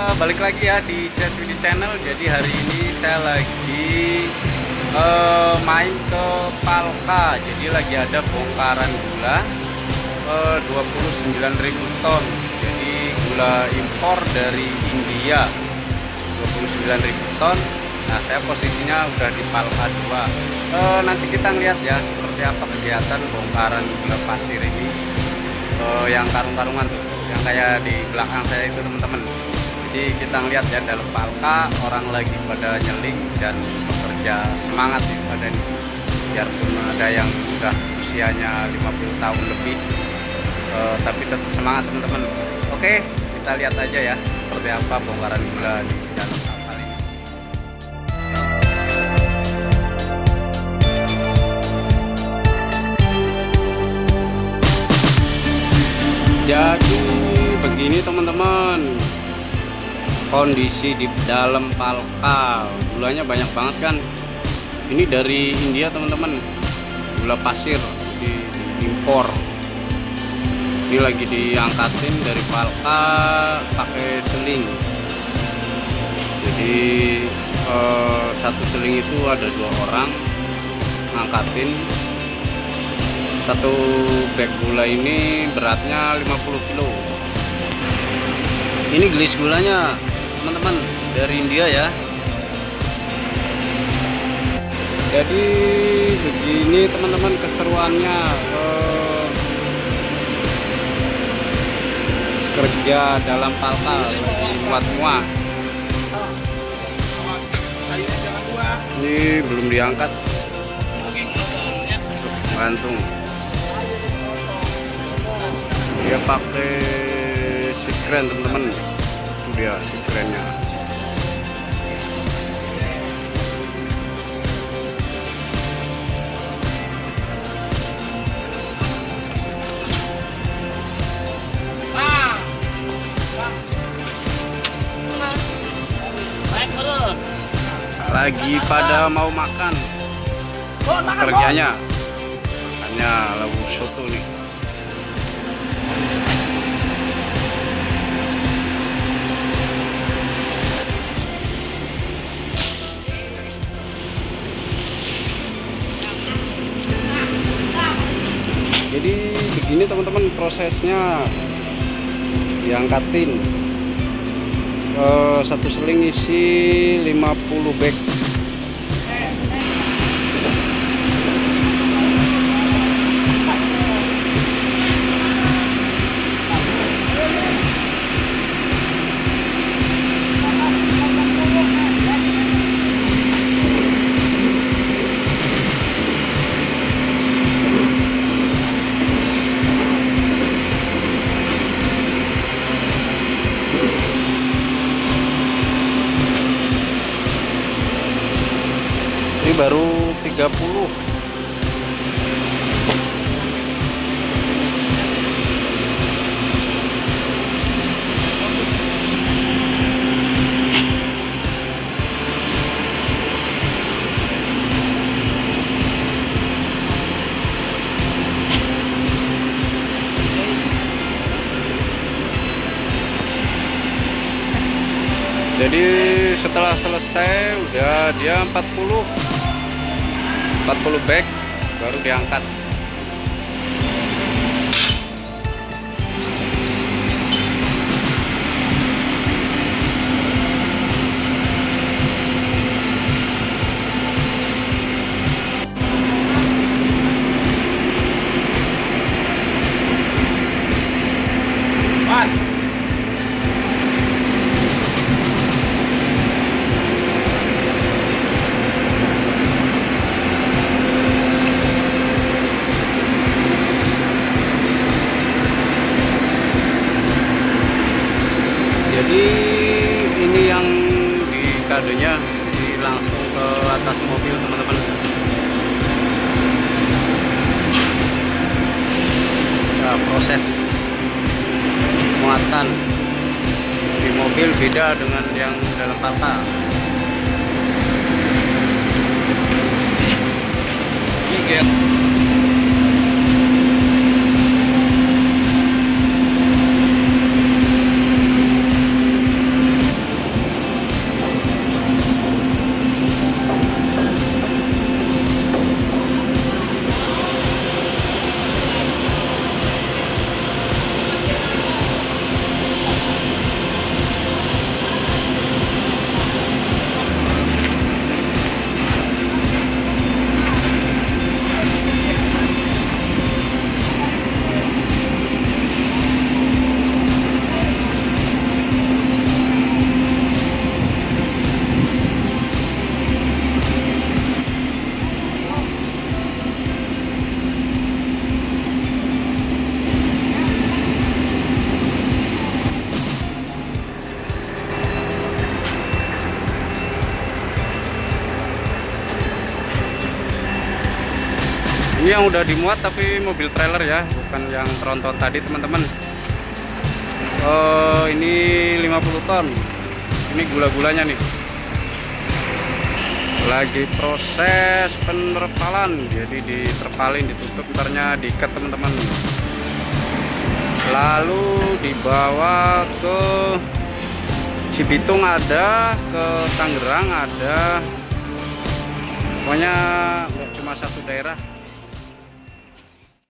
balik lagi ya di CSWD Channel. Jadi hari ini saya lagi main ke Palka. Jadi lagi ada bongkaran gula 29.000 ton. Jadi gula impor dari India 29.000 ton. Nah, saya posisinya udah di Palka 2. Nanti kita ngeliat ya seperti apa kegiatan bongkaran gula pasir ini. Yang karung-karungan tuh, yang kayak di belakang saya itu teman-teman. Jadi kita ngeliat ya dalam Palka orang lagi pada nyeling dan bekerja semangat ya pada ini. Biarpun ada yang sudah usianya 50 tahun lebih, tapi tetap semangat teman-teman. Oke, kita lihat aja ya seperti apa bongkaran gula di dalam kapal ini. Jadi begini teman-teman, kondisi di dalam Palka. Gulanya banyak banget kan. Ini dari India teman-teman, gula pasir diimpor. Ini lagi diangkatin dari Palka pakai seling. Jadi satu seling itu ada 2 orang ngangkatin. Satu bag gula ini beratnya 50 kilo. Ini gelis gulanya teman-teman dari India ya. Jadi begini teman-teman keseruannya kerja dalam Palka lagi muat-muat. Ini belum diangkat, gantung. Dia pakai sikren teman-teman, itu dia sikrennya. Lagi pada mau makan kerjanya, makannya labu soto nih. Jadi begini teman-teman prosesnya, diangkatin satu seling isi 50 bag. Ini baru 30. Jadi setelah selesai udah dia 40 bag baru diangkat. Jadi ini yang di kadenya, jadi langsung ke atas mobil teman-teman. Ya, proses muatan di mobil beda dengan yang dalam Palka. Ini Ini yang udah dimuat tapi mobil trailer ya, bukan yang tronton tadi teman-teman. Ini 50 ton. Ini gula-gulanya nih. Lagi proses penerpalan, jadi diterpalin, ditutup, ntarnya diikat teman-teman. Lalu dibawa ke Cibitung ada, ke Tangerang ada. Pokoknya cuma satu daerah.